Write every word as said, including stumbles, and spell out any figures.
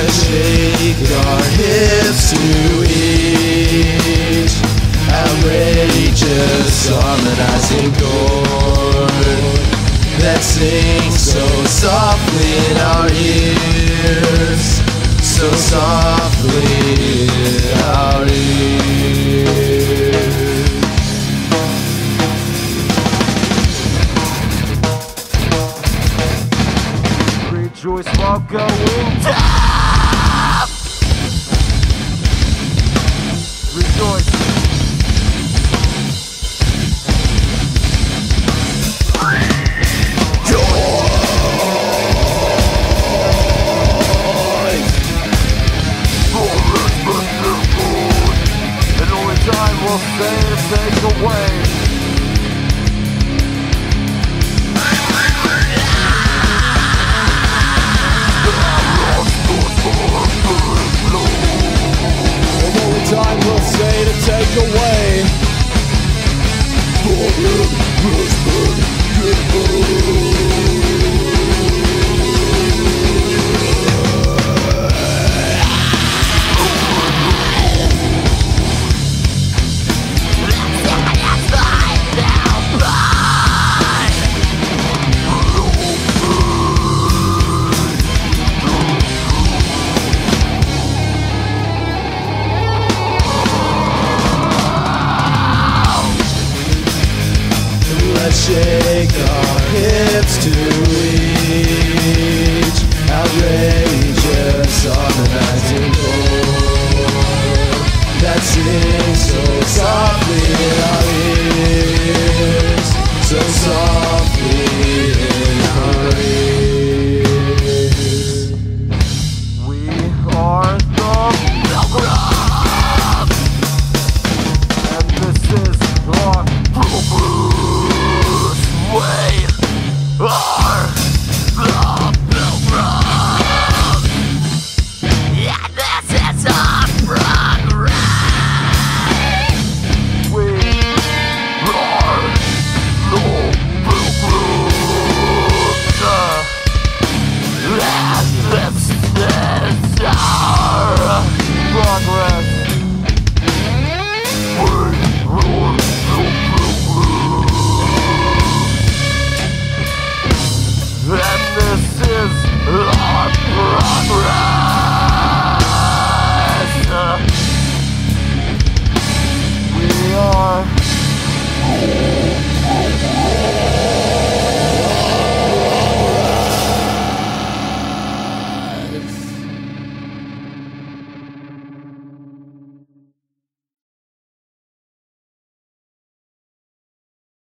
Let's shake our hips to each outrageous harmonizing chord that sings so softly in our ears, so softly in our ears. Rejoice while going down. Rejoice. And only time will say to take away. Time will say to take away. Let's shake our hips to each outrageous harmonizing chord that sings so softly in our ears, so softly in our ears. We are the Pilgrims, and this is our We are the Pilgrims, yeah, this is our progress. We are the Pilgrims, and this is our progress. And this is our progress. We are